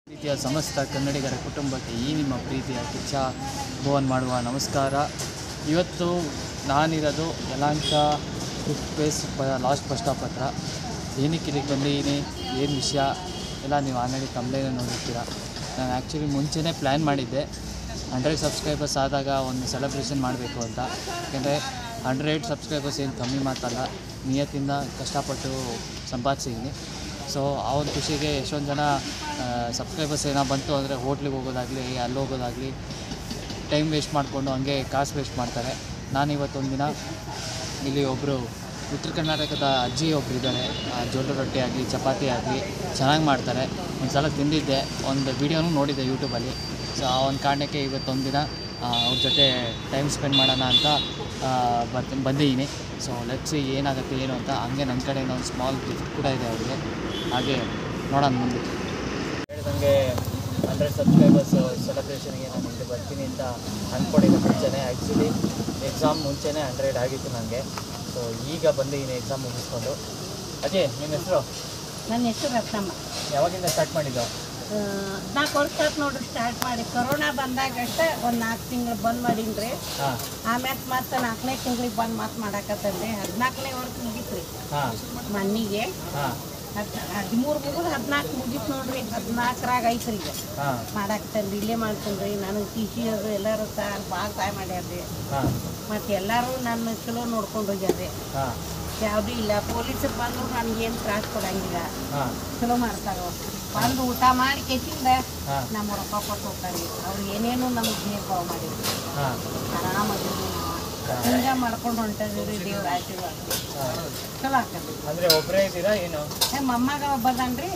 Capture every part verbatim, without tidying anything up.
ಪ್ರೀತಿಯ ಸಮಸ್ತ ಕನ್ನಡಿಗರ ಕುಟುಂಬಕ್ಕೆ ಈ ನಿಮ್ಮ ಪ್ರೀತಿಯ ಕಿಚ್ಚ ಭುವನ್ ಮಾಡುವ ನಮಸ್ಕಾರ. ಇವತ್ತು ನಾನಿರೋದು ಯಲಹಂಕ ಫಿಫ್ತ್ ಫೇಸ್ ಪ ಲಾಸ್ಟ್ ಬಸ್ ಸ್ಟಾಪ್ ಹತ್ರ. ಏನಕ್ಕೆ ಇಲ್ಲಿಗೆ ಬಂದಿದ್ದೀನಿ, ಏನು ವಿಷಯ ಎಲ್ಲ ನೀವು ಆಲ್ರೆಡಿ ತಮ್ಮನೇನೆ ನೋಡಿರ್ತೀರ. ನಾನು ಆ್ಯಕ್ಚುಲಿ ಮುಂಚೆನೇ ಪ್ಲ್ಯಾನ್ ಮಾಡಿದ್ದೆ ಹಂಡ್ರೆಡ್ ಸಬ್ಸ್ಕ್ರೈಬರ್ಸ್ ಆದಾಗ ಒಂದು ಸೆಲೆಬ್ರೇಷನ್ ಮಾಡಬೇಕು ಅಂತ. ಯಾಕೆಂದರೆ ಹಂಡ್ರೆಡ್ ಸಬ್ಸ್ಕ್ರೈಬರ್ಸ್ ಏನು ಕಮ್ಮಿ ಮಾತಲ್ಲ, ನಿಯತ್ತಿಂದ ಕಷ್ಟಪಟ್ಟು ಸಂಪಾದಿಸಿದ್ದೀನಿ. ಸೊ ಆ ಒಂದು ಖುಷಿಗೆ ಎಷ್ಟೊಂದು ಜನ ಸಬ್ಸ್ಕ್ರೈಬರ್ಸ್ ಏನೋ ಬಂತು ಅಂದರೆ ಹೋಟ್ಲಿಗೆ ಹೋಗೋದಾಗಲಿ ಅಲ್ಲಿ ಹೋಗೋದಾಗಲಿ ಟೈಮ್ ವೇಸ್ಟ್ ಮಾಡಿಕೊಂಡು ಹಂಗೆ ಕಾಸು ವೇಸ್ಟ್ ಮಾಡ್ತಾರೆ. ನಾನು ಇವತ್ತೊಂದು ದಿನ ಇಲ್ಲಿ ಒಬ್ಬರು ಉತ್ತರ ಕರ್ನಾಟಕದ ಅಜ್ಜಿ ಒಬ್ಬರು ಇದ್ದಾರೆ, ಜೋಳದ ರೊಟ್ಟಿ ಆಗಲಿ ಚಪಾತಿ ಆಗಲಿ ಚೆನ್ನಾಗಿ ಮಾಡ್ತಾರೆ. ಒಂದು ಸಲ ತಿಂದಿದ್ದೆ, ಒಂದು ವೀಡಿಯೋನೂ ನೋಡಿದ್ದೆ ಯೂಟ್ಯೂಬಲ್ಲಿ. ಸೊ ಆ ಒಂದು ಕಾರಣಕ್ಕೆ ಇವತ್ತೊಂದು ದಿನ ಅವ್ರ ಜೊತೆ ಟೈಮ್ ಸ್ಪೆಂಡ್ ಮಾಡೋಣ ಅಂತ ಬರ್ತೀನಿ ಬಂದಿದ್ದೀನಿ. ಸೊ ಲೆಟ್ಸ್ ಸಿ ಏನಾಗುತ್ತೆ ಏನು ಅಂತ. ಹಂಗೆ ನನ್ನ ಕಡೆಯಿಂದ ಒಂದು ಸ್ಮಾಲ್ ಗಿಫ್ಟ್ ಕೂಡ ಇದೆ ಅವ್ರಿಗೆ, ಹಾಗೆ ನೋಡೋಣ ಮುಂದೆ. ಹೇಳಿದಂಗೆ ಹಂಡ್ರೆಡ್ ಸಬ್ಸ್ಕ್ರೈಬರ್ಸ್ ಸೆಲೆಬ್ರೇಷನ್ಗೆ ನಾನು ಇಲ್ಲಿ ಬರ್ತೀನಿ ಅಂತ ಅಂದ್ಕೊಂಡಿದ್ದೆ ಮುಂಚೆನೇ. ಆ್ಯಕ್ಚುಲಿ ಎಕ್ಸಾಮ್ ಮುಂಚೆನೇ ಹಂಡ್ರೆಡ್ ಆಗಿತ್ತು ನನಗೆ. ಸೊ ಈಗ ಬಂದಿದ್ದೀನಿ ಎಕ್ಸಾಮ್ ಮುಗಿಸ್ಕೊಂಡು. ಅದೇ ನಿಮ್ಮ ಹೆಸರು? ನನ್ನ ಹೆಸರು ರತ್ನಮ್ಮ. ಯಾವಾಗಿಂದ ಸ್ಟಾರ್ಟ್ ಮಾಡಿದ್ದು? ನಾಲ್ಕು ವರ್ಷ ಆಯ್ತು ನೋಡ್ರಿ ಸ್ಟಾರ್ಟ್ ಮಾಡಿ. ಕೊರೋನಾ ಬಂದಾಗಷ್ಟೇ ಒಂದು ನಾಲ್ಕು ತಿಂಗಳು ಬಂದ್ ಮಾಡೀನಿ ರೀ. ಆಮ್ಯಾಕೆ ಮತ್ತೆ ನಾಲ್ಕನೇ ತಿಂಗಳಿಗೆ ಬಂದು ಮಾತು ಮಾಡಾಕತ್ತಂದ್ರಿ. ಹದಿನಾಲ್ಕನೇ ವರ್ಷ ಮುಗೀತ್ರಿ ಮಣ್ಣಿಗೆ. ಹದ್ ಹದಿಮೂರು ಮುಗಿದು ಹದಿನಾಲ್ಕು ಮುಗೀತು ನೋಡ್ರಿ. ಹದಿನಾಲ್ಕರಾಗ ಐತ್ರಿ ಈಗ ಮಾಡಾಕ್ತಂದು ಇಲ್ಲೇ ಮಾಡ್ತೇನ್ರಿ. ನನಗೆ ಟಿ ಸಿ ಅದು ಎಲ್ಲರೂ ಸಹ ಭಾಳ ಸಹಾಯ ಮಾಡ್ಯಾರ್ರಿ. ಮತ್ತು ಎಲ್ಲರೂ ನನ್ನ ಚಲೋ ನೋಡ್ಕೊಂಡು ಹೋಗ್ಯಾರ್ರಿ. ಯಾವುದೂ ಇಲ್ಲ, ಪೊಲೀಸರು ಬಂದ್ರು ನನಗೇನು ತ್ರಾಸ ಕೊಡಂಗಿಲ್ಲ, ಚಲೋ ಮಾಡ್ತಾರೆ. ಬಂದು ಊಟ ಮಾಡಿ ಕೆಸಿಂದ ನಮ್ಮ ರೊಕ್ಕ ಕೊಟ್ಟು ಹೋಗ್ತಾರೆ. ಅವ್ರು ಏನೇನು ನಮಗೆ ಭೇದ ಭಾವ ಮಾಡಿದ್ರು. ಆರಾಮಾಗಿದ್ವಿ ನಾವು, ಹಿಂಗೆ ಮಾಡ್ಕೊಂಡು ಹೊಂಟಿದ್ವಿ. ದೇವ್ರ ಆಶೀರ್ವಾದ ಚಲೋ ಆಗ್ತದೆ. ಅಂದರೆ ಒಬ್ಬರೇ ಇದ್ದೀರಾ ಏನು? ಮೊಮ್ಮಗ ಒಬ್ಬದನ್ರಿ,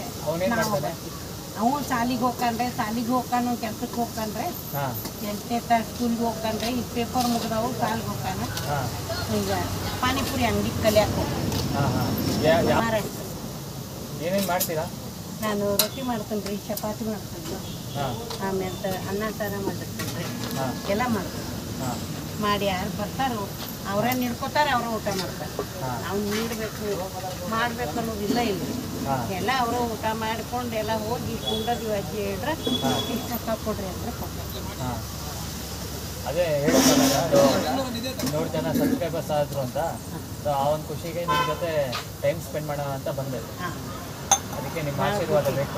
ಅವನು ಸಾಲಿಗೆ ಹೋಗ್ಕಂಡ್ರೆ ಸಾಲಿಗೆ ಹೋಗ್ಕಾನು ಕೆಲ್ಸಕ್ಕೆ ಹೋಗ್ಕಂಡ್ರೆ ಎಂಟನೇ ತಾಸು ಸ್ಕೂಲ್ಗೆ ಹೋಗ್ಕಂಡ್ರೆ ಈ ಪೇಪರ್ ಮುಗಿದವು ಸಾಲಿಗೆ ಹೋಗ್ಕಾನ. ಈಗ ಪಾನಿಪುರಿ ಅಂಗಡಿ ಕಲಿಯಾಕ ಮಹಾರಾಷ್ಟ್ರ. ಏನೇನು ಮಾಡ್ತೀರಾ? ನಾನು ರೊಟ್ಟಿ ಮಾಡ್ತೇನೆ ರೀ, ಚಪಾತಿ ಮಾಡ್ತೀನಿ, ಆಮೇಲೆ ಅನ್ನ ಸಾರ ಮಾಡಿರ್ತೇನೆ ರೀ, ಎಲ್ಲ ಮಾಡ್ತೀನಿ. ಮಾಡಿ ಯಾರು ಬರ್ತಾರೋ ಅವರೇ ನಿಡ್ಕೋತಾರೆ, ಅವರೇ ಊಟ ಮಾಡ್ತಾರೆ. ನಾವು ನೀಡಬೇಕು ಮಾಡ್ಬೇಕು ಅನ್ನೋದಿಲ್ಲ ಇಲ್ಲ, ಎಲ್ಲ ಅವರು ಊಟ ಮಾಡ್ಕೊಂಡು ಎಲ್ಲ ಹೋಗಿ ಕುಂಡದಿ ಅಜ್ಜಿ ಹೇಳ್ರೆ ಇಷ್ಟ ರೊಕ್ಕ ಕೊಡ್ರಿ ಅಂದರೆ ಕೊಡ್ತಾರೆ. ಅದೇ ಹೇಳಿದ್ನಲ್ಲ ನೂರು ಜನ ಸಬ್ಸ್ಕ್ರೈಬರ್ಸ್ ಆದರು ಅಂತ. ಸೊ ಆ ಒಂದು ಖುಷಿಗೆ ನಿಮ್ಮ ಜೊತೆ ಟೈಮ್ ಸ್ಪೆಂಡ್ ಮಾಡೋಣ ಅಂತ ಬಂದೆ. ಅದಕ್ಕೆ ನಿಮ್ಮ ಆಶೀರ್ವಾದ ಬೇಕು.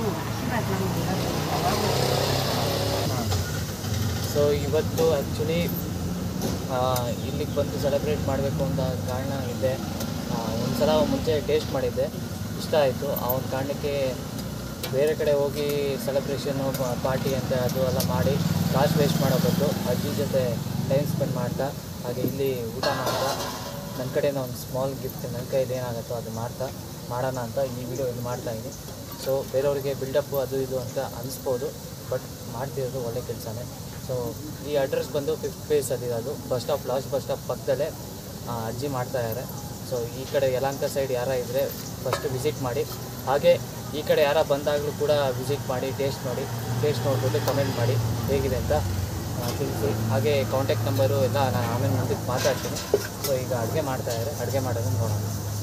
ಸೊ ಇವತ್ತು ಆ್ಯಕ್ಚುಲಿ ಇಲ್ಲಿಗೆ ಬಂದು ಸೆಲೆಬ್ರೇಟ್ ಮಾಡಬೇಕು ಅಂತ ಕಾರಣ ಇದೆ. ಒಂದು ಸಲ ಮುಂಚೆ ಟೇಸ್ಟ್ ಮಾಡಿದ್ದೆ, ಇಷ್ಟ ಆಯಿತು. ಆ ಒಂದು ಕಾರಣಕ್ಕೆ ಬೇರೆ ಕಡೆ ಹೋಗಿ ಸೆಲೆಬ್ರೇಷನ್ನು ಪಾರ್ಟಿ ಅಂತ ಅದು ಎಲ್ಲ ಮಾಡಿ ಕಾಸು ವೇಸ್ಟ್ ಮಾಡೋ ಬದಲು ಅಜ್ಜಿ ಜೊತೆ ಟೈಮ್ ಸ್ಪೆಂಡ್ ಮಾಡ್ತಾ ಹಾಗೆ ಇಲ್ಲಿ ಊಟ ಮಾಡ್ತಾ ನನ್ನ ಕಡೆಯಿಂದ ಒಂದು ಸ್ಮಾಲ್ ಗಿಫ್ಟ್ ನನ್ನ ಕೈಯಲ್ಲಿ ಏನಾಗುತ್ತೋ ಅದು ಮಾಡ್ತಾ ಮಾಡೋಣ ಅಂತ ಈ ವಿಡಿಯೋ ಇದು ಮಾಡ್ತಾಯಿದ್ದೀನಿ. ಸೊ ಬೇರೆಯವ್ರಿಗೆ ಬಿಲ್ಡಪ್ಪು ಅದು ಇದು ಅಂತ ಅನಿಸ್ಬೋದು, ಬಟ್ ಮಾಡ್ತಿರೋದು ಒಳ್ಳೆ ಕೆಲಸನೇ. ಸೊ ಈ ಅಡ್ರೆಸ್ ಬಂದು ಫಿಫ್ತ್ ಫೇಸ್ ಅಲ್ಲಿರೋದು bus stop, last bus stop ಪಕ್ಕದಲ್ಲೇ ಅಜ್ಜಿ ಮಾಡ್ತಾಯಿದ್ದಾರೆ. ಸೊ ಈ ಕಡೆ ಯಲಹಂಕ ಸೈಡ್ ಯಾರ ಇದ್ದರೆ ಫಸ್ಟ್ ವಿಸಿಟ್ ಮಾಡಿ, ಹಾಗೆ ಈ ಕಡೆ ಯಾರ ಬಂದಾಗಲೂ ಕೂಡ ವಿಸಿಟ್ ಮಾಡಿ ಟೇಸ್ಟ್ ನೋಡಿ, ಟೇಸ್ಟ್ ನೋಡ್ಬಿಟ್ಟು ಕಮೆಂಟ್ ಮಾಡಿ ಹೇಗಿದೆ ಅಂತ ತಿಳಿಸಿ. ಹಾಗೆ ಕಾಂಟ್ಯಾಕ್ಟ್ ನಂಬರು ಎಲ್ಲ ನಾನು ಆಮೇಲೆ ಮುಂದಕ್ಕೆ ಮಾತಾಡ್ತೀನಿ. ಸೊ ಈಗ ಅಡುಗೆ ಮಾಡ್ತಾಯಿದ್ದಾರೆ, ಅಡುಗೆ ಮಾಡೋದನ್ನು ನೋಡೋಣ.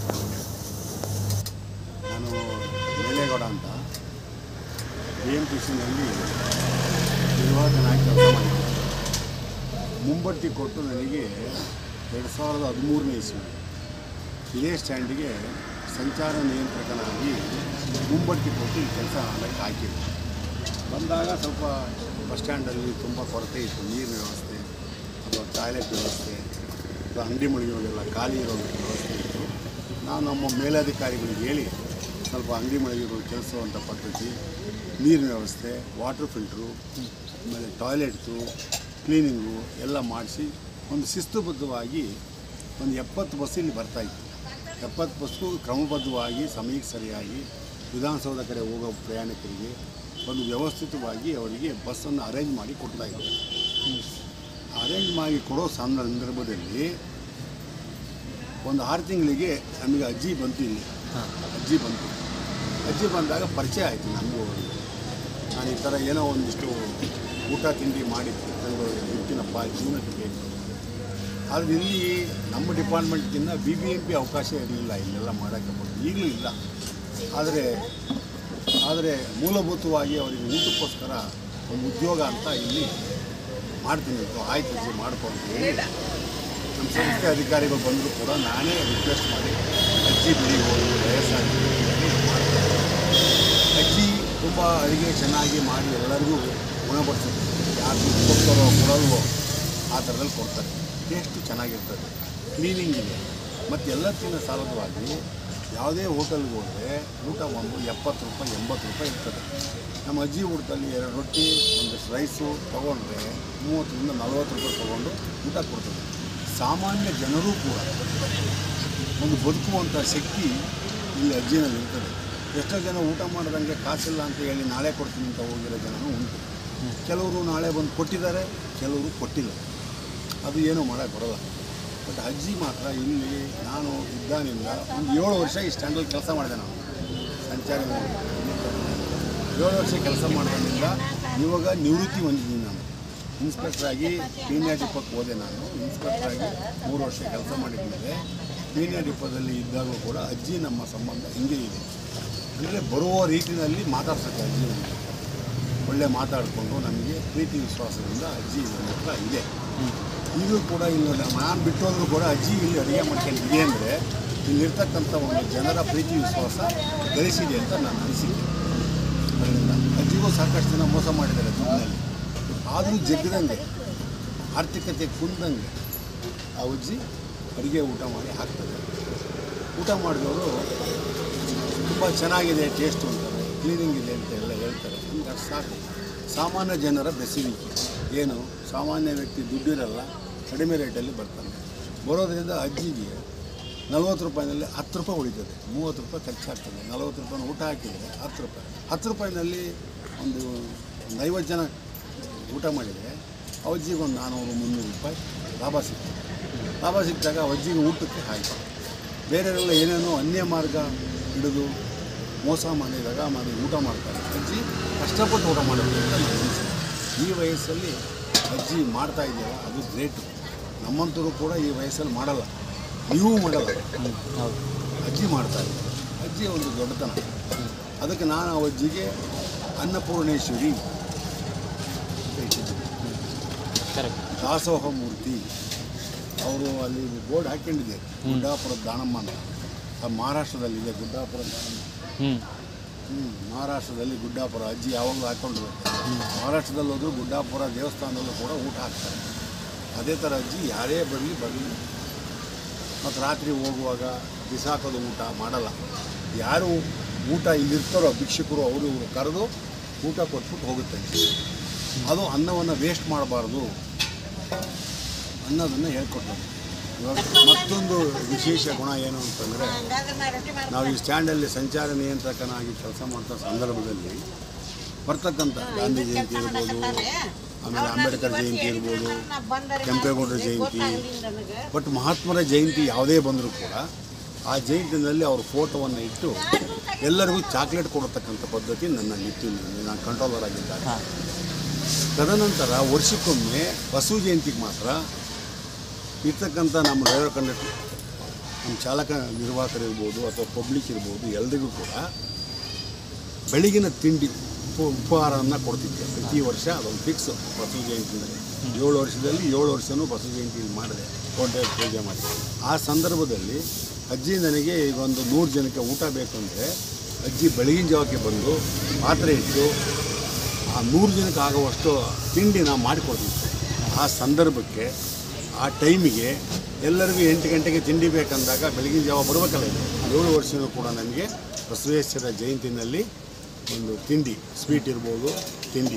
ನಾನು ಮೇಲೇಗೌಡ ಅಂತ ಬಿ ಎಮ್ ಟಿ ಸಿನಲ್ಲಿ ನಿರ್ವಾಹಕನಾಗಿ ಕೆಲಸ ಮಾಡಿದ್ದೆ. ಮುಂಬಡ್ತಿ ಕೊಟ್ಟು ನನಗೆ ಎರಡು ಸಾವಿರದ ಹದಿಮೂರನೇ ಇಸ್ವಿ ಇದೇ ಸ್ಟ್ಯಾಂಡಿಗೆ ಸಂಚಾರ ನಿಯಂತ್ರಕನಾಗಿ ಮುಂಬಡ್ತಿ ಕೊಟ್ಟು ಈ ಕೆಲಸ ಮಾಡಕ್ಕೆ ಹಾಕಿದ್ದೆ. ಬಂದಾಗ ಸ್ವಲ್ಪ ಬಸ್ ಸ್ಟ್ಯಾಂಡಲ್ಲಿ ತುಂಬ ಕೊರತೆ ಇತ್ತು, ನೀರಿನ ವ್ಯವಸ್ಥೆ ಅಥವಾ ಟಾಯ್ಲೆಟ್ ವ್ಯವಸ್ಥೆ ಅಥವಾ ಅಂಗಡಿ ಮಳಿಗೆಗಳೆಲ್ಲ ಖಾಲಿ ಇರೋ ವ್ಯವಸ್ಥೆ ಇತ್ತು. ನಾವು ನಮ್ಮ ಮೇಲಧಿಕಾರಿಗಳಿಗೆ ಹೇಳಿ ಸ್ವಲ್ಪ ಅಂಗಡಿ ಮಳಿಗೆಗಳು ಕೆಲಸವಂಥ ಪದ್ಧತಿ, ನೀರಿನ ವ್ಯವಸ್ಥೆ, ವಾಟರ್ ಫಿಲ್ಟ್ರು, ಆಮೇಲೆ ಟಾಯ್ಲೆಟ್ಸು, ಕ್ಲೀನಿಂಗು ಎಲ್ಲ ಮಾಡಿಸಿ ಒಂದು ಶಿಸ್ತುಬದ್ಧವಾಗಿ ಒಂದು ಎಪ್ಪತ್ತು ಬಸ್ ಇಲ್ಲಿ ಬರ್ತಾಯಿತ್ತು. ಎಪ್ಪತ್ತು ಬಸ್ಸು ಕ್ರಮಬದ್ಧವಾಗಿ ಸಮಯಕ್ಕೆ ಸರಿಯಾಗಿ ವಿಧಾನಸೌಧ ಕಡೆ ಹೋಗೋ ಪ್ರಯಾಣಿಕರಿಗೆ ಒಂದು ವ್ಯವಸ್ಥಿತವಾಗಿ ಅವರಿಗೆ ಬಸ್ಸನ್ನು ಅರೇಂಜ್ ಮಾಡಿ ಕೊಡ್ತಾಯಿದ್ರು. ಅರೇಂಜ್ ಮಾಡಿ ಕೊಡೋ ಸಂದರ್ಭದಲ್ಲಿ ಒಂದು ಆರು ತಿಂಗಳಿಗೆ ನಮಗೆ ಅಜ್ಜಿ ಬಂತು. ಇಲ್ಲಿ ಅಜ್ಜಿ ಬಂತು ಅಜ್ಜಿ ಬಂದಾಗ ಪರಿಚಯ ಆಯಿತು ನಮಗೂ. ನಾನು ಈ ಥರ ಏನೋ ಒಂದಿಷ್ಟು ಊಟ ತಿಂಡಿ ಮಾಡಿ ಇರ್ತೀನಪ್ಪ, ಜೀವನಕ್ಕೆ ಬೇಕು. ಆದರೆ ಇಲ್ಲಿ ನಮ್ಮ ಡಿಪಾರ್ಟ್ಮೆಂಟ್ಗಿಂತ ಬಿ ಬಿ ಎಂ ಪಿ ಅವಕಾಶ ಇರಲಿಲ್ಲ ಇಲ್ಲೆಲ್ಲ ಮಾಡೋಕ್ಕೆ, ಈಗಲೂ ಇಲ್ಲ. ಆದರೆ ಆದರೆ ಮೂಲಭೂತವಾಗಿ ಅವರಿಗೆ ಊಟಕ್ಕೋಸ್ಕರ ಒಂದು ಉದ್ಯೋಗ ಅಂತ ಇಲ್ಲಿ ಮಾಡ್ತೀನಿ ಅಂತ ಆಯ್ತು ಅಜ್ಜಿ ಮಾಡ್ಕೊಂಡು ಹೇಳಿ ನಮ್ಮ ಸಂಸ್ಥೆ ಅಧಿಕಾರಿಗಳು ಬಂದರೂ ಕೂಡ ನಾನೇ ರಿಕ್ವೆಸ್ಟ್ ಮಾಡಿ ಅಜ್ಜಿ ಬಿಡಿ ಹೋಗಿ ವಯಸ್ಸಾಗಿ ಮಾಡ್ತಾರೆ. ಅಜ್ಜಿ ತುಂಬ ಅಡುಗೆ ಚೆನ್ನಾಗಿ ಮಾಡಿ ಎಲ್ಲರಿಗೂ ಗುಣಪಡಿಸುತ್ತೆ. ಯಾರು ದುಡ್ಡು ಕೊಡ್ತಾರೋ ಕೊಡಲ್ವೋ ಆ ಥರದಲ್ಲಿ ಕೊಡ್ತಾರೆ. ಟೇಸ್ಟು ಚೆನ್ನಾಗಿರ್ತದೆ, ಕ್ಲೀನಿಂಗ್ ಇದೆ. ಮತ್ತು ಎಲ್ಲಕ್ಕಿಂತ ಸಾಲದವಾಗಿ ಯಾವುದೇ ಹೋಟೆಲ್ಗೆ ಹೋದರೆ ಊಟ ಒಂದು ಎಪ್ಪತ್ತು ರೂಪಾಯಿ ಎಂಬತ್ತು ರೂಪಾಯಿ ಇರ್ತದೆ. ನಮ್ಮ ಅಜ್ಜಿ ಊಟದಲ್ಲಿ ಎರಡು ರೊಟ್ಟಿ ಒಂದಷ್ಟು ರೈಸು ತೊಗೊಂಡ್ರೆ ಮೂವತ್ತರಿಂದ ನಲ್ವತ್ತು ರೂಪಾಯಿ ತೊಗೊಂಡು ಊಟ ಕೊಡ್ತದೆ. ಸಾಮಾನ್ಯ ಜನರೂ ಕೂಡ ಒಂದು ಬದುಕುವಂಥ ಶಕ್ತಿ ಇಲ್ಲಿ ಅಜ್ಜಿನಲ್ಲಿ ಇರ್ತದೆ. ಎಷ್ಟೋ ಜನ ಊಟ ಮಾಡೋದಂಗೆ ಕಾಸಿಲ್ಲ ಅಂತ ಹೇಳಿ ನಾಳೆ ಕೊಡ್ತೀನಿ ಅಂತ ಹೋಗಿರೋ ಜನನೂ ಉಂಟು. ಕೆಲವರು ನಾಳೆ ಬಂದು ಕೊಟ್ಟಿದ್ದಾರೆ, ಕೆಲವರು ಕೊಟ್ಟಿಲ್ಲ. ಅದು ಏನೂ ಮಾಡೋಕ್ಕೆ ಬರೋಲ್ಲ. ಬಟ್ ಅಜ್ಜಿ ಮಾತ್ರ ಇಲ್ಲಿ ನಾನು ಇದ್ದಾನಿಂದ ಒಂದು ಏಳು ವರ್ಷ ಈ ಸ್ಟ್ಯಾಂಡಲ್ಲಿ ಕೆಲಸ ಮಾಡಿದೆ. ನಾನು ಸಂಚಾರಿ ಏಳು ವರ್ಷ ಕೆಲಸ ಮಾಡೋದ್ರಿಂದ ಇವಾಗ ನಿವೃತ್ತಿ ಹೊಂದಿದ್ದೀನಿ. ನಾನು ಇನ್ಸ್ಪೆಕ್ಟ್ರಾಗಿ ಪೀಣ್ಯ ಡಿಪೋಕ್ಕೆ ಹೋದೆ. ನಾನು ಇನ್ಸ್ಪೆಕ್ಟ್ರಾಗಿ ಮೂರು ವರ್ಷ ಕೆಲಸ ಮಾಡಿದ್ಮೇಲೆ ಪೀಣ್ಯ ಡಿಪೋದಲ್ಲಿ ಇದ್ದಾಗೂ ಕೂಡ ಅಜ್ಜಿ ನಮ್ಮ ಸಂಬಂಧ ಹಿಂಗೆ ಇದೆ. ಅಂದರೆ ಬರುವ ರೀತಿಯಲ್ಲಿ ಮಾತಾಡ್ಸೋಕ್ಕೆ ಅಜ್ಜಿ ನಮಗೆ ಒಳ್ಳೆ ಮಾತಾಡಿಕೊಂಡು ನಮಗೆ ಪ್ರೀತಿ ವಿಶ್ವಾಸದಿಂದ ಅಜ್ಜಿ ನನ್ನ ಹತ್ರ ಇದೆ. ಈಗಲೂ ಕೂಡ ಇಲ್ಲಿ ನಾನು ಬಿಟ್ಟೋದ್ರೂ ಕೂಡ ಅಜ್ಜಿ ಇಲ್ಲಿ ಅಡುಗೆ ಮಾಡ್ಕೊಂಡಿದೆ ಅಂದರೆ ಇಲ್ಲಿರ್ತಕ್ಕಂಥ ಒಂದು ಜನರ ಪ್ರೀತಿ ವಿಶ್ವಾಸ ಗಳಿಸಿದೆ ಅಂತ ನಾನು ಅನಿಸಿಕೆ. ಅದರಿಂದ ಅಜ್ಜಿಗೂ ಸಾಕಷ್ಟು ಜನ ಮೋಸ ಮಾಡಿದ್ದಾರೆ ದುಡ್ಡಿನಲ್ಲಿ. ಆದರೂ ಜಗ್ಗದಂಗೆ ಆರ್ಥಿಕತೆ ಕುಂದಂಗೆ ಆ ಅಜ್ಜಿ ಅಡುಗೆ ಊಟ ಮಾಡಿ ಹಾಕ್ತಾರೆ. ಊಟ ಮಾಡಿದವರು ತುಂಬ ಚೆನ್ನಾಗಿದೆ, ಟೇಸ್ಟು ಅಂತಾರೆ, ಕ್ಲೀನಿಂಗ್ ಇದೆ ಅಂತ ಎಲ್ಲ ಹೇಳ್ತಾರೆ. ಅಂದರೆ ಸಾಕು. ಸಾಮಾನ್ಯ ಜನರ ಬೆಸುವಿಕೆ ಏನು, ಸಾಮಾನ್ಯ ವ್ಯಕ್ತಿ ದುಡ್ಡಿರಲ್ಲ, ಕಡಿಮೆ ರೇಟಲ್ಲಿ ಬರ್ತಾನೆ. ಬರೋದರಿಂದ ಅಜ್ಜಿಗೆ ನಲ್ವತ್ತು ರೂಪಾಯಿನಲ್ಲಿ ಹತ್ತು ರೂಪಾಯಿ ಉಳಿತದೆ, ಮೂವತ್ತು ರೂಪಾಯಿ ಖರ್ಚಾಗ್ತದೆ. ನಲ್ವತ್ತು ರೂಪಾಯಿನ ಊಟ ಹಾಕಿದರೆ ಹತ್ತು ರೂಪಾಯಿ ಹತ್ತು ರೂಪಾಯಿನಲ್ಲಿ ಒಂದು ಒಂದು ಐವತ್ತು ಜನ ಊಟ ಮಾಡಿದರೆ ಅಜ್ಜಿಗೆ ಒಂದು ನಾನ್ನೂರು ಮುನ್ನೂರು ರೂಪಾಯಿ ಲಾಭ ಸಿಗ್ತದೆ. ಲಾಭ ಸಿಕ್ಕಿದಾಗ ಅಜ್ಜಿಗೆ ಊಟಕ್ಕೆ ಹಾಕಿ ಬೇರೆಯವರೆಲ್ಲ ಏನೇನೋ ಅನ್ಯ ಮಾರ್ಗ ಹಿಡಿದು ಮೋಸ ಮಾಡಿ ರಗ ಮಾಡಿ ಊಟ ಮಾಡ್ತಾರೆ. ಅಜ್ಜಿ ಕಷ್ಟಪಟ್ಟು ಊಟ ಮಾಡೋದು ಅಂತ ನಾನು ಅನಿಸಿದೆ. ಈ ವಯಸ್ಸಲ್ಲಿ ಅಜ್ಜಿ ಮಾಡ್ತಾ ಇದೆಯಲ್ಲ ಅದು ಗ್ರೇಟು. ನಮ್ಮಂತರೂ ಕೂಡ ಈ ವಯಸ್ಸಲ್ಲಿ ಮಾಡಲ್ಲ, ನೀವು ಮಾಡಲ್ಲ. ಅಜ್ಜಿ ಮಾಡ್ತಾರೆ. ಅಜ್ಜಿ ಒಂದು ದೊಡ್ಡತನ. ಅದಕ್ಕೆ ನಾನು ಆ ಅಜ್ಜಿಗೆ ಅನ್ನಪೂರ್ಣೇಶ್ವರಿ ದಾಸೋಹ ಮೂರ್ತಿ ಅವರು ಅಲ್ಲಿ ಬೋರ್ಡ್ ಹಾಕ್ಕೊಂಡಿದ್ದಾರೆ. ಗುಡ್ಡಾಪುರದ ದಾನಮ್ಮ ಅಂತ ಮಹಾರಾಷ್ಟ್ರದಲ್ಲಿದೆ. ಗುಡ್ಡಾಪುರ ದಾನಮ್ಮ ಹ್ಞೂ ಮಹಾರಾಷ್ಟ್ರದಲ್ಲಿ ಗುಡ್ಡಾಪುರ ಅಜ್ಜಿ ಯಾವಾಗಲೂ ಹಾಕ್ಕೊಂಡಿರುತ್ತೆ. ಮಹಾರಾಷ್ಟ್ರದಲ್ಲಿ ಹೋದರೂ ಗುಡ್ಡಾಪುರ ದೇವಸ್ಥಾನದಲ್ಲೂ ಕೂಡ ಊಟ ಹಾಕ್ತಾರೆ. ಅದೇ ಥರ ಅಜ್ಜಿ ಯಾರೇ ಬರಲಿ ಬರಲಿ ಮತ್ತು ರಾತ್ರಿ ಹೋಗುವಾಗ ಬಿಸಾಕೋದು ಊಟ ಮಾಡಲ್ಲ. ಯಾರು ಊಟ ಇಲ್ಲಿರ್ತಾರೋ ಭಿಕ್ಷುಕರು ಅವರು ಇವರು ಕರೆದು ಊಟ ಕೊಟ್ಬಿಟ್ಟು ಹೋಗುತ್ತೆ. ಅದು ಅನ್ನವನ್ನು ವೇಸ್ಟ್ ಮಾಡಬಾರ್ದು ಅನ್ನೋದನ್ನು ಹೇಳ್ಕೊಟ್ಟರು. ಇವಾಗ ಮತ್ತೊಂದು ವಿಶೇಷ ಗುಣ ಏನು ಅಂತಂದರೆ, ನಾವು ಈ ಸ್ಟ್ಯಾಂಡಲ್ಲಿ ಸಂಚಾರ ನಿಯಂತ್ರಕನಾಗಿ ಕೆಲಸ ಮಾಡ್ತಾ ಸಂದರ್ಭದಲ್ಲಿ ಬರ್ತಕ್ಕಂಥ ಗಾಂಧಿ ಜಯಂತಿ ಇರ್ಬೋದು, ಆಮೇಲೆ ಅಂಬೇಡ್ಕರ್ ಜಯಂತಿ ಇರ್ಬೋದು, ಕೆಂಪೇಗೌಡರ ಜಯಂತಿ, ಬಟ್ ಮಹಾತ್ಮರ ಜಯಂತಿ ಯಾವುದೇ ಬಂದರೂ ಕೂಡ ಆ ಜಯಂತಿನಲ್ಲಿ ಅವ್ರ ಫೋಟೋವನ್ನು ಇಟ್ಟು ಎಲ್ಲರಿಗೂ ಚಾಕ್ಲೇಟ್ ಕೊಡತಕ್ಕಂಥ ಪದ್ಧತಿ ನನ್ನಲ್ಲಿತ್ತು. ನಾನು ಕಂಟ್ರೋಲರ್ ಆಗಿದ್ದಾಗ. ತದನಂತರ ವರ್ಷಕ್ಕೊಮ್ಮೆ ಬಸವ ಜಯಂತಿಗೆ ಮಾತ್ರ ಇರ್ತಕ್ಕಂಥ ನಮ್ಮ ಡ್ರೈವರ್ ಕಂಡಕ್ಟರ್, ನಮ್ಮ ಚಾಲಕ ನಿರ್ವಾಹಕರು ಇರ್ಬೋದು ಅಥವಾ ಪಬ್ಲಿಕ್ ಇರ್ಬೋದು, ಎಲ್ಲರಿಗೂ ಕೂಡ ಬೆಳಗಿನ ತಿಂಡಿ ಉಪ ಉಪಹಾರವನ್ನು ಕೊಡ್ತಿದ್ದೆ ಪ್ರತಿ ವರ್ಷ. ಅದೊಂದು ಫಿಕ್ಸ್ ಬಸವ ಜಯಂತಿನಲ್ಲಿ. ಏಳು ವರ್ಷದಲ್ಲಿ ಏಳು ವರ್ಷವೂ ಬಸವ ಜಯಂತಿಯಲ್ಲಿ ಮಾಡಿದೆ, ಕೋಟೆ ಪೂಜೆ ಮಾಡಿ. ಆ ಸಂದರ್ಭದಲ್ಲಿ ಅಜ್ಜಿ ನನಗೆ ಈಗ ಒಂದು ನೂರು ಜನಕ್ಕೆ ಊಟ ಬೇಕು ಅಂದರೆ ಅಜ್ಜಿ ಬೆಳಗಿನ ಜಾವಕ್ಕೆ ಬಂದು ಪಾತ್ರೆ ಇಟ್ಟು ಆ ನೂರು ಜನಕ್ಕೆ ಆಗುವಷ್ಟು ತಿಂಡಿ ನಾವು ಮಾಡಿಕೊಡ್ತೀವಿ. ಆ ಸಂದರ್ಭಕ್ಕೆ ಆ ಟೈಮಿಗೆ ಎಲ್ಲರಿಗೂ ಎಂಟು ಗಂಟೆಗೆ ತಿಂಡಿ ಬೇಕಂದಾಗ ಬೆಳಗಿನ ಜಾವ ಬರಬೇಕಲ್ಲ. ಇದು ಏಳು ವರ್ಷವೂ ಕೂಡ ನನಗೆ ಬಸವೇಶ್ವರ ಜಯಂತಿನಲ್ಲಿ ಒಂದು ತಿಂಡಿ, ಸ್ವೀಟ್ ಇರ್ಬೋದು, ತಿಂಡಿ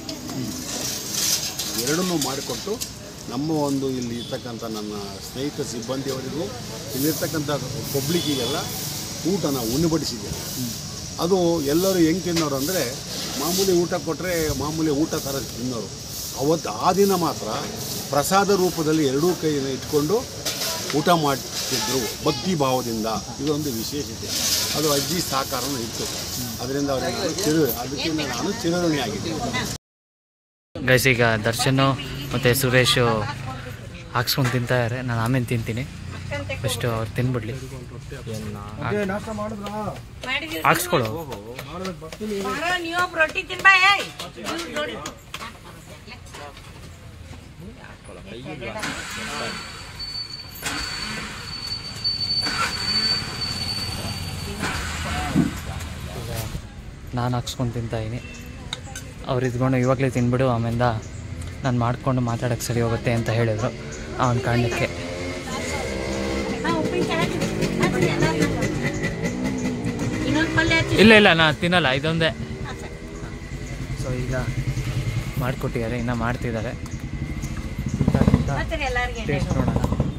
ಎರಡನ್ನೂ ಮಾಡಿಕೊಟ್ಟು ನಮ್ಮ ಒಂದು ಇಲ್ಲಿ ಇರ್ತಕ್ಕಂಥ ನನ್ನ ಸ್ನೇಹಿತ ಸಿಬ್ಬಂದಿಯವರಿಗೂ ಇಲ್ಲಿರ್ತಕ್ಕಂಥ ಪಬ್ಲಿಕ್ಕಿಗೆಲ್ಲ ಊಟನ ಉಣ್ಣಬಡಿಸಿದೆ. ಅದು ಎಲ್ಲರೂ ಹೆಂಗೆ ತಿನ್ನೋರು ಅಂದರೆ, ಮಾಮೂಲಿ ಊಟ ಕೊಟ್ಟರೆ ಮಾಮೂಲಿ ಊಟ ಥರ ತಿನ್ನೋರು. ಅವತ್ತು ಆ ದಿನ ಮಾತ್ರ ಪ್ರಸಾದ ರೂಪದಲ್ಲಿ ಎರಡೂ ಕೈಯನ್ನು ಇಟ್ಕೊಂಡು ಊಟ ಮಾಡ್ತಿದ್ರು ಭಕ್ತಿ ಭಾವದಿಂದ. ಇದೊಂದು ವಿಶೇಷತೆ. ಅದು ಅಜ್ಜಿ ಸಹಕಾರನೂ ಇತ್ತು. ಅದರಿಂದ ಅವರಿಗೆ ನಾನು ಚಿರು ಅದಕ್ಕಿಂತ ನಾನು ಚಿರಋಣಿ ಆಗಿದ್ದೀನಿ. ಗೈಸ್, ಈಗ ದರ್ಶನ್ ಮತ್ತು ಸುರೇಶು ಹಾಕ್ಸ್ಕೊಂಡು ತಿಂತಾರೆ. ನಾನು ಆಮೇಲೆ ತಿಂತೀನಿ. ಫಸ್ಟು ಅವ್ರು ತಿನ್ಬಿಡ್ಲಿ. ಹಾಕ್ಸ್ಕೊಡು. ನೀವೊಬ್ಬ ರೊಟ್ಟಿ ತಿನ್ಬಾ ಜೋಡಿ ನಾನು ಹಾಕ್ಸ್ಕೊಂಡು ತಿಂತಾಯಿದ್ದೀನಿ. ಅವ್ರು ಇದ್ಕೊಂಡು ಇವಾಗಲೇ ತಿನ್ಬಿಡು, ಆಮೇಲೆ ನಾನು ಮಾಡಿಕೊಂಡು ಮಾತಾಡೋಕ್ಕೆ ಸರಿ ಹೋಗುತ್ತೆ ಅಂತ ಹೇಳಿದರು. ಅವನ ಕಾರಣಕ್ಕೆ ಇಲ್ಲ ಇಲ್ಲ ನಾನು ತಿನ್ನಲ್ಲ, ಇದೊಂದೇ. ಸೊ ಈಗ ಮಾಡಿಕೊಟ್ಟಿದ್ದಾರೆ, ಇನ್ನೂ ಮಾಡ್ತಿದ್ದಾರೆ. ಟೇಸ್ಟ್ ನೋಡೋಣ.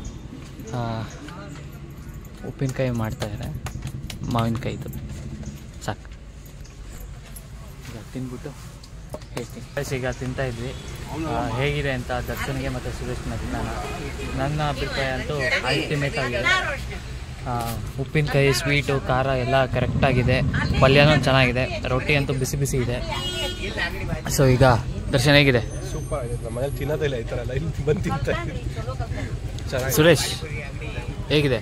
ಉಪ್ಪಿನಕಾಯಿ ಮಾಡ್ತಾಯಿದ್ದಾರೆ, ಮಾವಿನಕಾಯಿದು ಸಾಕು. ಈಗ ತಿಂದ್ಬಿಟ್ಟು ಹೇಳ್ತೀನಿ. ಈಗ ತಿಂತಾಯಿದ್ವಿ, ಹೇಗಿದೆ ಅಂತ ದರ್ಶನ್ಗೆ ಮತ್ತು ಸುರೇಶ್ನ ನಾನು ನನ್ನ ಅಭಿಪ್ರಾಯ ಅಂತೂ ಅಲ್ಟಿಮೇಟ್ ಆಗಿದೆ. ಉಪ್ಪಿನಕಾಯಿ, ಸ್ವೀಟು, ಖಾರ ಎಲ್ಲ ಕರೆಕ್ಟಾಗಿದೆ. ಪಲ್ಯನೂ ಚೆನ್ನಾಗಿದೆ, ರೊಟ್ಟಿ ಅಂತೂ ಬಿಸಿ ಬಿಸಿ ಇದೆ. ಸೊ ಈಗ ದರ್ಶನ್ ಹೇಗಿದೆ? ಸೂಪರ್ ಆಗಿದೆ. ನಮ್ಮ ಮನೇಲಿ ತಿನ್ನೋದಿಲ್ಲ ಈ ಥರ ಎಲ್ಲ, ಇಲ್ಲಿ ಬಂದು ತಿಂತಾ ಚೆನ್ನಾಗಿ. ಸುರೇಶ್ ಹೇಗಿದೆ?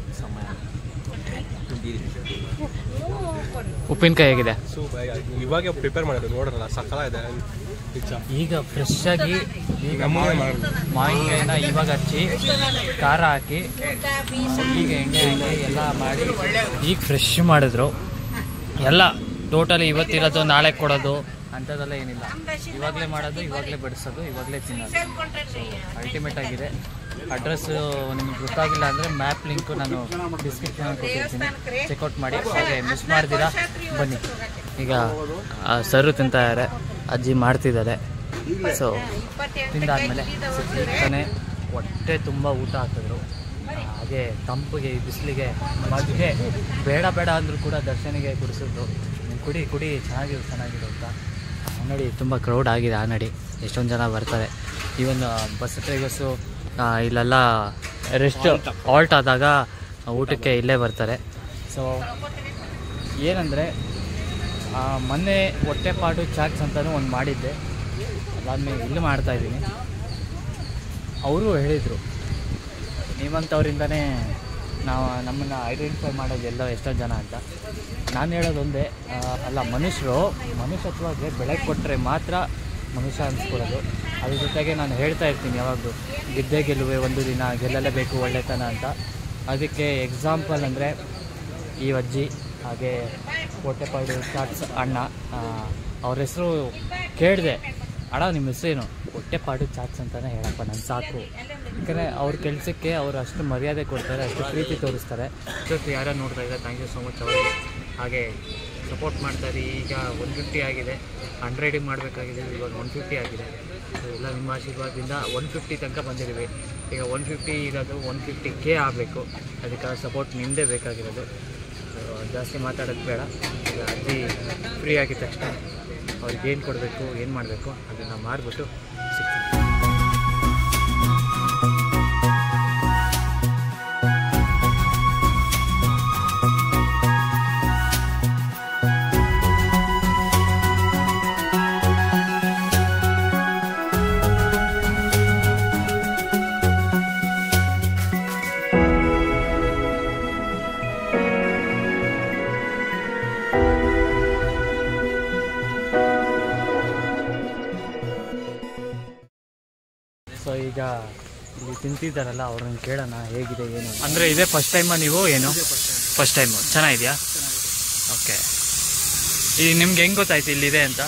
ಉಪ್ಪಿನಕಾಯಿ ಹೇಗಿದೆ? ಸೂಪರ್. ಇವಾಗ ಪ್ರಿಪೇರ್ ಮಾಡೋದು ನೋಡೋಣ, ಸಕ್ಕಲ ಇದೆ. ಈಗ ಫ್ರೆಶ್ ಆಗಿ ಈಗ ಮಾವಿನಕಾಯಿನ ಇವಾಗ ಹಚ್ಚಿ ಖಾರ ಹಾಕಿ ಈಗ ಎಣ್ಣೆ ಹಾಕಿ ಎಲ್ಲ ಮಾಡಿ ಈಗ ಫ್ರೆಶ್ ಮಾಡಿದ್ರು. ಎಲ್ಲ ಟೋಟಲಿ ಇವತ್ತಿರೋದು ನಾಳೆ ಕೊಡೋದು ಅಂಥದ್ದೆಲ್ಲ ಏನಿಲ್ಲ, ಇವಾಗಲೇ ಮಾಡೋದು, ಇವಾಗಲೇ ಬಡಿಸೋದು, ಇವಾಗಲೇ ತಿನ್ನೋದು. ಸೊ ಅಲ್ಟಿಮೇಟ್ ಆಗಿದೆ. ಅಡ್ರೆಸ್ ನಿಮಗೆ ಗೊತ್ತಾಗಿಲ್ಲ ಅಂದರೆ ಮ್ಯಾಪ್ ಲಿಂಕು ನಾನು ಡಿಸ್ಕ್ರಿಪ್ಷನಲ್ಲಿ ಕೊಟ್ಟಿರ್ತೀನಿ, ಚೆಕ್ಔಟ್ ಮಾಡಿ. ಹಾಗೆ ಮಿಸ್ ಮಾಡ್ತೀರಾ ಬನ್ನಿ. ಈಗ ಸರು ತಿಂತಾರೆ, ಅಜ್ಜಿ ಮಾಡ್ತಿದ್ದಾರೆ. ಸೊ ತಿಂದಾದ್ಮೇಲೆ ಸಿಗ್ತಾನೆ ಹೊಟ್ಟೆ ತುಂಬ ಊಟ ಹಾಕಿದ್ರು. ಹಾಗೆ ತಂಪಿಗೆ ಬಿಸಿಲಿಗೆ ಮಜ್ಜಿಗೆ ಬೇಡ ಬೇಡ ಅಂದರೂ ಕೂಡ ದರ್ಶನಿಗೆ ಕುಡಿಸಿದ್ರು. ಕುಡಿ ಕುಡಿ ಚೆನ್ನಾಗಿರು ಚೆನ್ನಾಗಿರು ಅಂತ. ನೋಡಿ ತುಂಬ ಕ್ರೌಡ್ ಆಗಿದೆ. ಆ ನಡಿ ಎಷ್ಟೊಂದು ಜನ ಬರ್ತಾರೆ. ಈವನ್ ಬಸ್ ಡ್ರೈವರ್ಸು ಇಲ್ಲೆಲ್ಲ ರೆಸ್ಟ್ ಆಲ್ಟ್ ಆದಾಗ ಊಟಕ್ಕೆ ಇಲ್ಲೇ ಬರ್ತಾರೆ. ಸೊ ಏನಂದರೆ ಮೊನ್ನೆ ಹೊಟ್ಟೆಪಾಡು ಚಾಟ್ಸ್ ಅಂತಲೂ ಒಂದು ಮಾಡಿದ್ದೆ, ಅದಾದಮೇಲೆ ಇಲ್ಲಿ ಮಾಡ್ತಾಯಿದ್ದೀನಿ. ಅವರು ಹೇಳಿದರು ನೀವಂಥವ್ರಿಂದನೇ ನಾವು ನಮ್ಮನ್ನು ಐಡೆಂಟಿಫೈ ಮಾಡೋದು ಎಲ್ಲ ಎಷ್ಟೋ ಜನ ಅಂತ. ನಾನು ಹೇಳೋದೊಂದೇ, ಅಲ್ಲ ಮನುಷ್ಯರು ಮನುಷ್ಯತ್ವಕ್ಕೆ ಬೆಳೆ ಕೊಟ್ಟರೆ ಮಾತ್ರ ಮನುಷ್ಯ ಅನಿಸ್ಕೊಳ್ಳೋದು. ಅದ್ರ ಜೊತೆಗೆ ನಾನು ಹೇಳ್ತಾ ಇರ್ತೀನಿ ಯಾವಾಗಲೂ, ಗೆದ್ದೇ ಗೆಲ್ಲುವೆ ಒಂದು ದಿನ, ಗೆಲ್ಲಲೇಬೇಕು ಒಳ್ಳೆತನ ಅಂತ. ಅದಕ್ಕೆ ಎಕ್ಸಾಂಪಲ್ ಅಂದರೆ ಈ ಅಜ್ಜಿ, ಹಾಗೆ ಹೊಟ್ಟೆಪಾಡು ಚಾಟ್ಸ್ ಅಣ್ಣ. ಅವ್ರ ಹೆಸರು ಕೇಳಿದೆ, ಅಣ್ಣ ನಿಮ್ಮ ಹೆಸರೇನು? ಹೊಟ್ಟೆಪಾಡು ಚಾಟ್ಸ್ ಅಂತಲೇ ಹೇಳಪ್ಪ, ನನ್ನ ಸಾಕು. ಯಾಕಂದರೆ ಅವ್ರ ಕೆಲಸಕ್ಕೆ ಅವರು ಅಷ್ಟು ಮರ್ಯಾದೆ ಕೊಡ್ತಾರೆ, ಅಷ್ಟು ಪ್ರೀತಿ ತೋರಿಸ್ತಾರೆ. ಜೊತೆ ಯಾರು ನೋಡ್ತಾ ಇದ್ದಾರೆ, ಥ್ಯಾಂಕ್ ಯು ಸೊ ಮಚ್ ಅವರಿಗೆ. ಹಾಗೆ ಸಪೋರ್ಟ್ ಮಾಡ್ತಾರೆ. ಈಗ ಒನ್ ಫಿಫ್ಟಿ ಆಗಿದೆ, ಹಂಡ್ರೆಡಿಗೆ ಮಾಡಬೇಕಾಗಿದೆ, ಇವಾಗ ಒನ್ ಫಿಫ್ಟಿ ಆಗಿದೆ. ಸೊ ಎಲ್ಲ ನಿಮ್ಮ ಆಶೀರ್ವಾದದಿಂದ ಒನ್ ಫಿಫ್ಟಿ ತನಕ ಬಂದಿದ್ದೀವಿ. ಈಗ ಒನ್ ಫಿಫ್ಟಿ ಇರೋದು ಒನ್ ಫಿಫ್ಟಿ ಕೆ ಆಗಬೇಕು. ಅದಕ್ಕೆ ಸಪೋರ್ಟ್ ನಿಮ್ಮದೇ ಬೇಕಾಗಿರೋದು. ಸೊ ಜಾಸ್ತಿ ಮಾತಾಡೋದು ಬೇಡ. ಈಗ ಅಜ್ಜಿ ಫ್ರೀ ಆಗಿದ ತಕ್ಷಣ ಅವ್ರಿಗೆ ಏನು ಕೊಡಬೇಕು, ಏನು ಮಾಡಬೇಕು ಅದನ್ನು ಮಾಡಿಬಿಟ್ಟು ಸಿಗ್ತೀನಿ. ಸೊ ಈಗ ಇಲ್ಲಿ ತಿಂತಿದ್ದಾರಲ್ಲ ಅವ್ರನ್ನ ಕೇಳೋಣ ಹೇಗಿದೆ ಏನು. ಅಂದರೆ ಇದೇ ಫಸ್ಟ್ ಟೈಮಾ ನೀವು? ಏನು ಫಸ್ಟ್ ಟೈಮು? ಚೆನ್ನಾಗಿದೆಯಾ? ಓಕೆ. ಈಗ ನಿಮ್ಗೆ ಹೆಂಗೆ ಗೊತ್ತಾಯ್ತು ಇಲ್ಲಿದೆ ಅಂತ?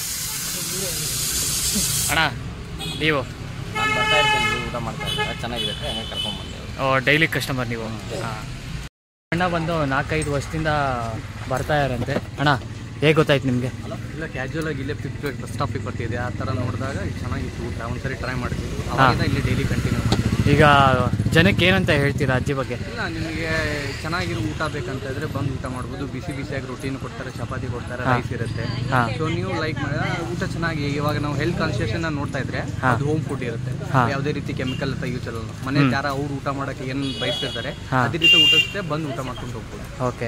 ಅಣ್ಣ ನೀವು ನಾನು ಬರ್ತಾ ಇರ್ತೀನಿ, ಊಟ ಮಾಡ್ತಾ ಇದ್ದಾರೆ, ಚೆನ್ನಾಗಿದೆ, ಹಂಗೆ ಕರ್ಕೊಂಡ್ಬಂದೆ. ಓ ಡೈಲಿ ಕಸ್ಟಮರ್ ನೀವು? ಹಾಂ. ಅಣ್ಣ ಬಂದು ನಾಲ್ಕೈದು ವರ್ಷದಿಂದ ಬರ್ತಾ ಇರಂತೆ. ಅಣ್ಣ ಹೇಗೆ ಗೊತ್ತಾಯ್ತು ನಿಮಗೆ? ಇಲ್ಲ, ಕ್ಯಾಶುವಲ್ ಆಗಿ ಇಲ್ಲೇ ಫಿಫ್ತ್ ಬಸ್ ಸ್ಟಾಪಿಗೆ ಬರ್ತಿದೆ, ಆ ಥರ ನೋಡಿದಾಗ ಚೆನ್ನಾಗಿತ್ತು ಊಟ. ಒಂದ್ಸರಿ ಟ್ರೈ ಮಾಡ್ತಿದ್ವಿ, ಅವಾಗಿಂದ ಇಲ್ಲಿ ಡೈಲಿ ಕಂಟಿನ್ಯೂ ಮಾಡ್ತೀವಿ. ಈಗ ಜನಕ್ಕೆ ಏನಂತ ಹೇಳ್ತೀರಾ ಅಜ್ಜಿ ಬಗ್ಗೆ? ಇಲ್ಲ, ನಿಮಗೆ ಚೆನ್ನಾಗಿರೋ ಊಟ ಬೇಕಂತ ಇದ್ರೆ ಬಂದು ಊಟ ಮಾಡ್ಬೋದು. ಬಿಸಿ ಬಿಸಿಯಾಗಿ ರೊಟ್ಟಿನೂ ಕೊಡ್ತಾರೆ, ಚಪಾತಿ ಕೊಡ್ತಾರೆ, ರೈಸ್ ಇರುತ್ತೆ. ಸೊ ನೀವು ಲೈಕ್ ಮಾಡಿದ್ರೆ ಊಟ ಚೆನ್ನಾಗಿ. ಇವಾಗ ನಾವು ಹೆಲ್ತ್ ಕಾನ್ಶಿಯಸ್ ನೋಡ್ತಾ ಇದ್ರೆ ಅದು ಹೋಮ್ ಫುಡ್ ಇರುತ್ತೆ, ಯಾವುದೇ ರೀತಿ ಕೆಮಿಕಲ್ ಅಂತ ಯೂಸ್ ಅಲ್ಲ. ಮನೇಲಿ ಯಾರು ಅವ್ರು ಊಟ ಮಾಡೋಕ್ಕೆ ಏನು ಬಯಸ್ತಿರ್ತಾರೆ ಅದೇ ರೀತಿ ಊಟ ಬಂದು ಊಟ ಮಾಡ್ಕೊಂಡು ಹೋಗ್ಬೋದು. ಓಕೆ.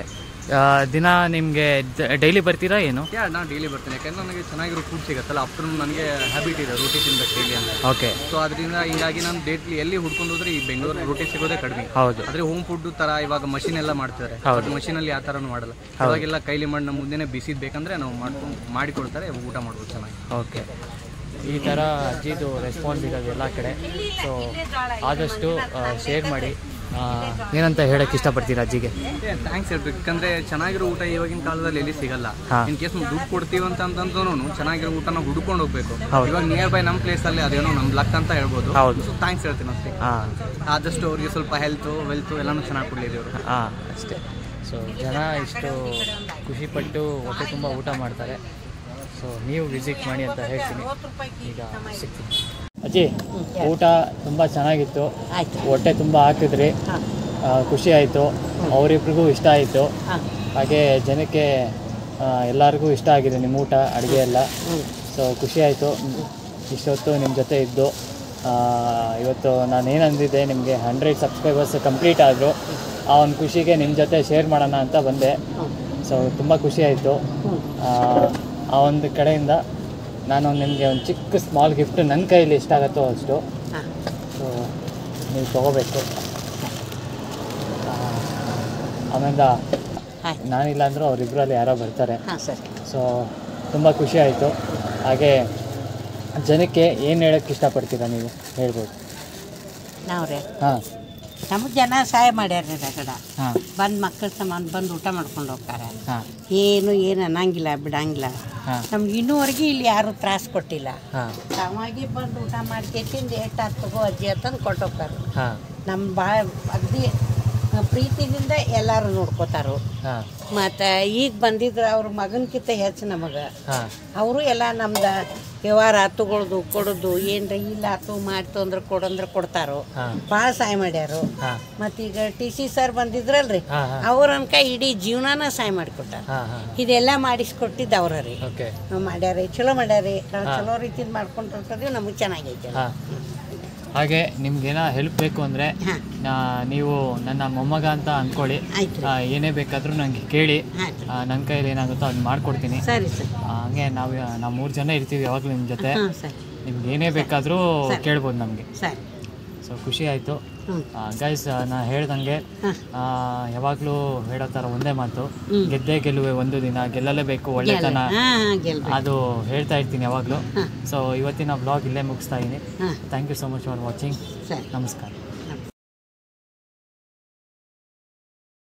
ದಿನ ನಿಮಗೆ ಡೈಲಿ ಬರ್ತೀರಾ ಏನು? ಯಾ ನಾನು ಡೈಲಿ ಬರ್ತೀನಿ, ಯಾಕಂದ್ರೆ ನನಗೆ ಚೆನ್ನಾಗಿರೋ ಫುಡ್ ಸಿಗುತ್ತಲ್ಲ. ಆಫ್ಟರ್ನೂನ್ ನನಗೆ ಹ್ಯಾಬಿಟ್ ಇದೆ ರೋಟಿ ತಿನ್ಬೇಕು ಡೈಲಿ ಅಂತ. ಓಕೆ. ಸೊ ಅದರಿಂದ ಹಿಂಗಾಗಿ ನಾನು ಡೇಟ್ಲಿ ಎಲ್ಲಿ ಹುಡ್ಕೊಂಡು ಹೋದ್ರೆ ಈ ಬೆಂಗಳೂರು ರೋಟಿ ಸಿಗೋದೇ ಕಡಿಮೆ. ಹೌದು. ಆದರೆ ಹೋಮ್ ಫುಡ್ ಥರ ಇವಾಗ ಮಷಿನ್ ಎಲ್ಲ ಮಾಡ್ತಿದ್ದಾರೆ, ಬಟ್ ಮಷೀನಲ್ಲಿ ಆ ಥರನೂ ಮಾಡಲ್ಲ. ಇವಾಗೆಲ್ಲ ಕೈಲಿ ಮಾಡಿ ನಮ್ಮ ಮುಂದೆನೇ ಬಿಸಿದ್ ಬೇಕಂದ್ರೆ ನಾವು ಮಾಡ್ಕೊಂಡು ಮಾಡಿಕೊಡ್ತಾರೆ, ಊಟ ಮಾಡ್ಬೋದು ಚೆನ್ನಾಗಿ. ಓಕೆ. ಈ ಥರ ಅಜ್ಜಿದು ರೆಸ್ಪಾನ್ಸ್ ಇರೋದು ಎಲ್ಲ ಕಡೆ. ಸೊ ಆದಷ್ಟು ಶೇರ್ ಮಾಡಿ. ಏನಂತ ಹೇಳಕ್ಕೆ ಇಷ್ಟಪಡ್ತೀರಾ ಅಜ್ಜಿಗೆ? ಥ್ಯಾಂಕ್ಸ್ ಹೇಳ್ಬೇಕು, ಯಾಕಂದ್ರೆ ಚೆನ್ನಾಗಿರೋ ಊಟ ಇವಾಗಿನ ಕಾಲದಲ್ಲಿ ಎಲ್ಲಿ ಸಿಗಲ್ಲ. ಇನ್ ಕೇಸ್ ನಾವು ದುಡ್ಡು ಕೊಡ್ತೀವಿ ಅಂತ ಅಂತಂದ್ರೂ ಚೆನ್ನಾಗಿರೋ ಊಟನ ಹುಡ್ಕೊಂಡು ಹೋಗ್ಬೇಕು. ಇವಾಗ ನಿಯರ್ ಬೈ ನಮ್ಮ ಪ್ಲೇಸ್ ಅಲ್ಲಿ ಅದೇನೋ ನಮ್ ಲಕ್ ಅಂತ ಹೇಳ್ಬೋದು. ಸೊ ಥ್ಯಾಂಕ್ಸ್ ಹೇಳ್ತೀನಿ ಅಷ್ಟೇ. ಆದಷ್ಟು ಅವ್ರಿಗೆ ಸ್ವಲ್ಪ ಹೆಲ್ತ್ ವೆಲ್ತ್ ಎಲ್ಲಾನು ಚೆನ್ನಾಗಿ ಕೊಡ್ಲಿದೆ ಅವರು. ಹಾಂ ಅಷ್ಟೇ. ಸೊ ಜನ ಇಷ್ಟು ಖುಷಿಪಟ್ಟು ಹೊಟ್ಟೆ ತುಂಬ ಊಟ ಮಾಡ್ತಾರೆ. ಸೊ ನೀವು ವಿಸಿಟ್ ಮಾಡಿ ಅಂತ ಹೇಳ್ತೀನಿ. ಈಗ ಸಿಗ್ತೀನಿ. ಅಜ್ಜಿ, ಊಟ ತುಂಬ ಚೆನ್ನಾಗಿತ್ತು, ಹೊಟ್ಟೆ ತುಂಬ ಹಾಕಿದ್ರಿ, ಖುಷಿ ಆಯಿತು, ಅವರಿಬ್ರಿಗೂ ಇಷ್ಟ ಆಯಿತು, ಹಾಗೆ ಜನಕ್ಕೆ ಎಲ್ಲರಿಗೂ ಇಷ್ಟ ಆಗಿದೆ ನಿಮ್ಮ ಊಟ ಅಡುಗೆ ಎಲ್ಲ. ಸೊ ಖುಷಿ ಆಯಿತು ಇಷ್ಟೊತ್ತು ನಿಮ್ಮ ಜೊತೆ ಇದ್ದು. ಇವತ್ತು ನಾನು ಏನಂದಿದ್ದೆ, ನಿಮಗೆ ಹಂಡ್ರೆಡ್ ಸಬ್ಸ್ಕ್ರೈಬರ್ಸ್ ಕಂಪ್ಲೀಟ್ ಆದರು, ಆ ಒಂದು ಖುಷಿಗೆ ನಿಮ್ಮ ಜೊತೆ ಶೇರ್ ಮಾಡೋಣ ಅಂತ ಬಂದೆ. ಸೊ ತುಂಬ ಖುಷಿ ಆಯಿತು. ಆ ಒಂದು ಕಡೆಯಿಂದ ನಾನು ನಿಮಗೆ ಒಂದು ಚಿಕ್ಕ ಸ್ಮಾಲ್ ಗಿಫ್ಟ್ ನನ್ನ ಕೈಯಲ್ಲಿ ಎಷ್ಟಾಗತ್ತೋ ಅಷ್ಟು ಸೊ ನೀವು ತೊಗೋಬೇಕು. ಆಮೇಲೆ ನಾನಿಲ್ಲ ಅಂದರೂ ಅವರಿಬ್ಬರಲ್ಲಿ ಯಾರೋ ಬರ್ತಾರೆ. ಸೊ ತುಂಬ ಖುಷಿ ಆಯಿತು. ಹಾಗೆ ಜನಕ್ಕೆ ಏನು ಹೇಳೋಕ್ಕೆ ಇಷ್ಟಪಡ್ತೀರಾ ನೀವು ಹೇಳ್ಬೋದು? ನಾವ್ರೆ ಹಾಂ ನಮಗೆ ಜನ ಸಹಾಯ ಮಾಡ್ಯಾರ ರಗಡ. ಹಾಂ ಬಂದು ಮಕ್ಕಳ ಸಮಾನ ಬಂದು ಊಟ ಮಾಡ್ಕೊಂಡು ಹೋಗ್ತಾರೆ. ಹಾಂ ಏನು ಏನು ಅನ್ನಂಗಿಲ್ಲ ಬಿಡಂಗಿಲ್ಲ. ಹಾಂ ನಮ್ಗೆ ಇನ್ನೂವರೆಗೆ ಇಲ್ಲಿ ಯಾರು ತ್ರಾಸ ಕೊಟ್ಟಿಲ್ಲ. ಹಾಂ ತಾವಾಗಿ ಬಂದು ಊಟ ಮಾಡ್ಕೆತ್ತಿಂದ ಎಷ್ಟು ಆತು ತಗೋ ಅಜ್ಜಿ ಅಂತಂದು ಕೊಟ್ಟೋಗ್ತಾರೆ. ಹಾಂ ನಮ್ಮ ಭಾಳ ಅಗದಿ ಪ್ರೀತಿಯಿಂದ ಎಲ್ಲರೂ ನೋಡ್ಕೋತಾರು. ಹಾಂ ಮತ್ತು ಈಗ ಬಂದಿದ್ರೆ ಅವ್ರ ಮಗನಕಿಂತ ಹೆಚ್ಚು ನಮಗೆ ಹಾಂ ಅವರು ಎಲ್ಲ ನಮ್ದು ವ್ಯವಹಾರ ತಗೊಳ್ಳೋದು ಕೊಡೋದು ಏನರ ಇಲ್ಲ ಆತು ಮಾಡ್ತು ಅಂದ್ರೆ ಕೊಡಂದ್ರೆ ಕೊಡ್ತಾರೋ. ಭಾಳ ಸಹಾಯ ಮಾಡ್ಯಾರು. ಮತ್ತೀಗ ಟಿ ಸಿ ಸರ್ ಬಂದಿದ್ರಲ್ರಿ, ಅವ್ರ ಅನ್ಕ ಇಡೀ ಜೀವನಾನ ಸಹಾಯ ಮಾಡಿಕೊಟ್ಟಾರ. ಇದೆಲ್ಲ ಮಾಡಿಸ್ಕೊಟ್ಟಿದ್ದು ಅವ್ರ ರೀ. ಮಾಡ್ಯಾರಿ, ಚಲೋ ಮಾಡ್ಯಾರಿ. ನಾವು ಚಲೋ ರೀತಿಯಿಂದ ಮಾಡ್ಕೊಂಡಿರ್ತದೀವಿ, ನಮಗೆ ಚೆನ್ನಾಗೈತೆ. ಹಾಗೆ ನಿಮ್ಗೇನೋ ಹೆಲ್ಪ್ ಬೇಕು ಅಂದರೆ ನೀವು ನನ್ನ ಮೊಮ್ಮಗ ಅಂತ ಅಂದ್ಕೊಳ್ಳಿ, ಏನೇ ಬೇಕಾದರೂ ನನಗೆ ಕೇಳಿ, ನನ್ನ ಕೈಯಲ್ಲಿ ಏನಾಗುತ್ತೋ ಅದನ್ನ ಮಾಡಿಕೊಡ್ತೀನಿ. ಸರಿ ಸರ್. ಹಾಗೆ ನಾವು ನಾವು ಮೂರು ಜನ ಇರ್ತೀವಿ ಯಾವಾಗಲೂ ನಿಮ್ಮ ಜೊತೆ. ನಿಮ್ಗೆ ಏನೇ ಬೇಕಾದರೂ ಕೇಳ್ಬೋದು ನಮಗೆ. ಸರಿ. ಸೊ ಖುಷಿ ಆಯಿತು ಗೈಸ್. ನಾನು ಹೇಳ್ದಂಗೆ ಯಾವಾಗಲೂ ಹೇಳೋ ಥರ ಒಂದೇ ಮಾತು, ಗೆದ್ದೇ ಗೆಲ್ಲುವೆ ಒಂದು ದಿನ, ಗೆಲ್ಲಲೇಬೇಕು ಒಳ್ಳೆತನ, ಅದು ಹೇಳ್ತಾ ಇರ್ತೀನಿ ಯಾವಾಗಲೂ. ಸೊ ಇವತ್ತಿನ ಬ್ಲಾಗ್ ಇಲ್ಲೇ ಮುಗಿಸ್ತಾ ಇದ್ದೀನಿ. Thank you so much for watching. ನಮಸ್ಕಾರ.